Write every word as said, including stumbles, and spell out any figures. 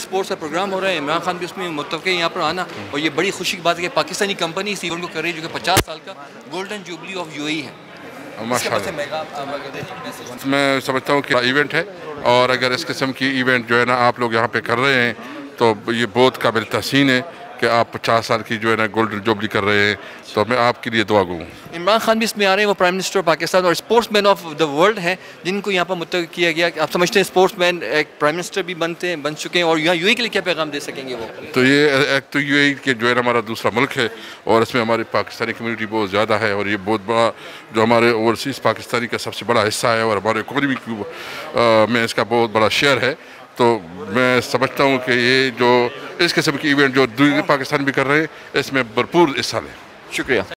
Sports का programme हो रहा है, इमरान खान भी उसमें मुतफ़क़ है यहाँ पर आना, और ये बड़ी खुशी की बात है कि पाकिस्तानी कंपनी इस इवेंट को कर रही है जो कि पचास साल का गोल्डन जुबली ऑफ यूएई है। माशाअल्लाह, मैं समझता हूँ कि इवेंट है, और अगर इस किस्म की इवेंट जो है ना आप लोग यहाँ पे कर रहे हैं तो ये बहुत काबिल तहसीन है कि आप पचास साल की जो है ना गोल्डन जुबली कर रहे हैं, तो मैं आपके लिए दुआ गो हूँ। इमरान खान भी इसमें आ रहे हैं, वो प्राइम मिनिस्टर ऑफ पाकिस्तान और sportsman of the world हैं, जिनको यहाँ पर मुतफ़क़ किया गया। आप समझते हैं स्पोर्ट्स मैन एक प्राइम मिनिस्टर भी बनते हैं, बन चुके हैं, और यहाँ यूएई के लिए क्या पैगाम दे सकेंगे वो? तो ये एक तो यूएई के जो है ना हमारा दूसरा मुल्क है, और इसमें हमारी पाकिस्तानी कम्युनिटी बहुत ज़्यादा है, और ये बहुत बड़ा जो हमारे ओवरसीज़ पाकिस्तानी का सबसे बड़ा हिस्सा है, और हमारे इकोनॉमी में इसका बहुत बड़ा शेयर है। तो मैं समझता हूँ कि ये जो इस किस्म की इवेंट जो दूसरे पाकिस्तान भी कर रहे हैं, इसमें भरपूर हिस्सा लें। शुक्रिया।